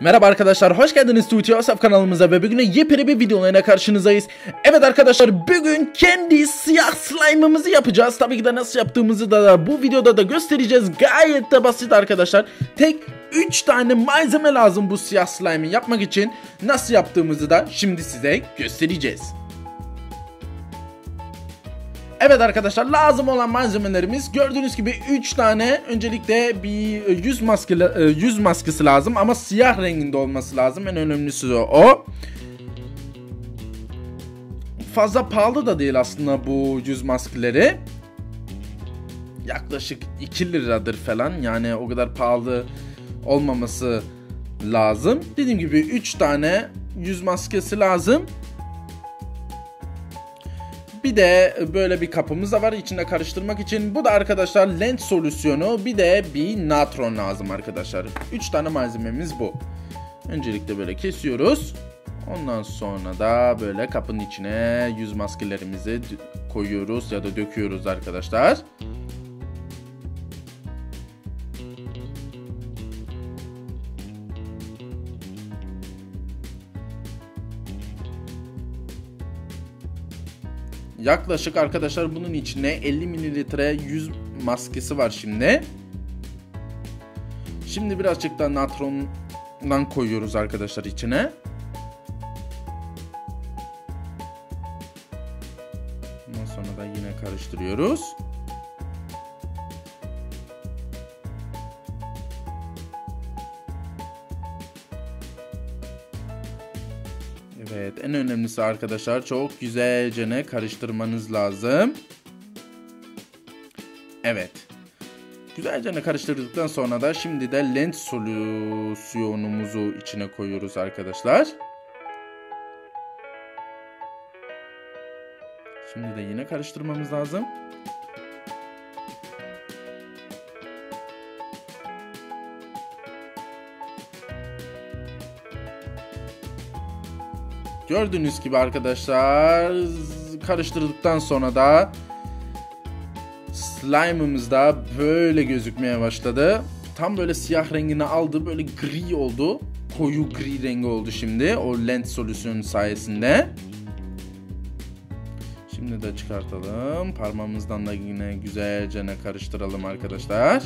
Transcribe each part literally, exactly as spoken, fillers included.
Merhaba arkadaşlar, hoş geldiniz Tuğçe Asaf kanalımıza ve bugün yepyeni bir videoyla karşınızdayız. Evet arkadaşlar, bugün kendi siyah slime'ımızı yapacağız. Tabii ki de nasıl yaptığımızı da bu videoda da göstereceğiz. Gayet de basit arkadaşlar. Tek üç tane malzeme lazım bu siyah slime'ı yapmak için. Nasıl yaptığımızı da şimdi size göstereceğiz. Evet arkadaşlar, lazım olan malzemelerimiz gördüğünüz gibi üç tane. Öncelikle bir yüz maske yüz maskesi lazım ama siyah renginde olması lazım. En önemlisi o. Fazla pahalı da değil aslında bu yüz maskeleri. Yaklaşık iki liradır falan. Yani o kadar pahalı olmaması lazım. Dediğim gibi üç tane yüz maskesi lazım. Bir de böyle bir kapımız da var içinde karıştırmak için. Bu da arkadaşlar lens solüsyonu. Bir de bir natron lazım arkadaşlar. üç tane malzememiz bu. Öncelikle böyle kesiyoruz. Ondan sonra da böyle kapının içine yüz maskelerimizi koyuyoruz ya da döküyoruz arkadaşlar. Yaklaşık arkadaşlar bunun içine elli mililitre yüz maskesi var şimdi. Şimdi birazcık da natrondan koyuyoruz arkadaşlar içine. Ondan sonra da yine karıştırıyoruz. Evet, en önemlisi arkadaşlar çok güzelce karıştırmanız lazım. Evet. Güzelce karıştırdıktan sonra da şimdi de lens solüsyonumuzu içine koyuyoruz arkadaşlar. Şimdi de yine karıştırmamız lazım. Gördüğünüz gibi arkadaşlar karıştırdıktan sonra da slime'ımız da böyle gözükmeye başladı. Tam böyle siyah rengini aldı, böyle gri oldu. Koyu gri rengi oldu şimdi o lens solüsyonu sayesinde. Şimdi de çıkartalım. Parmağımızdan da yine güzelce karıştıralım arkadaşlar.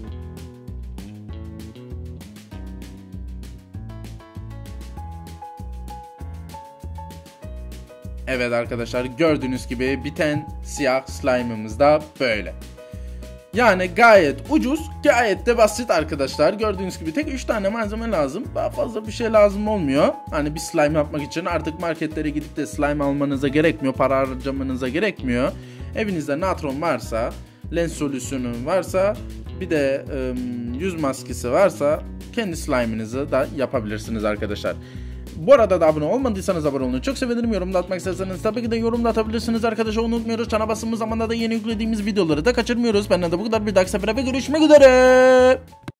Evet arkadaşlar, gördüğünüz gibi biten siyah slime'ımız da böyle. Yani gayet ucuz, gayet de basit arkadaşlar. Gördüğünüz gibi tek üç tane malzeme lazım. Daha fazla bir şey lazım olmuyor. Hani bir slime yapmak için artık marketlere gidip de slime almanıza gerekmiyor. Para harcamanıza gerekmiyor. Evinizde natron varsa, lens solüsyonu varsa, bir de ım, yüz maskesi varsa kendi slime'ınızı da yapabilirsiniz arkadaşlar. Bu arada da abone olmadıysanız abone olun. Çok sevinirim. Yorumda atmak isterseniz tabii ki de yorumda atabilirsiniz arkadaşlar. Unutmuyoruz. Çana basımız zamanda da yeni yüklediğimiz videoları da kaçırmıyoruz. Benden de bu kadar. Bir dahaki sefere ve görüşmek üzere.